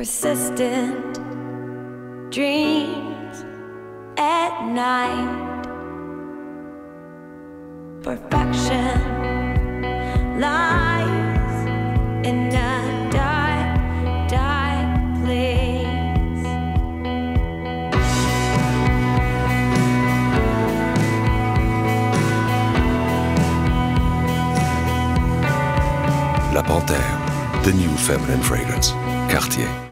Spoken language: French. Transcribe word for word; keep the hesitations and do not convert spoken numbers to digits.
persistent dreams at night. Perfection lies in a dark, dark place. La Panthère, the new feminine fragrance. Cartier.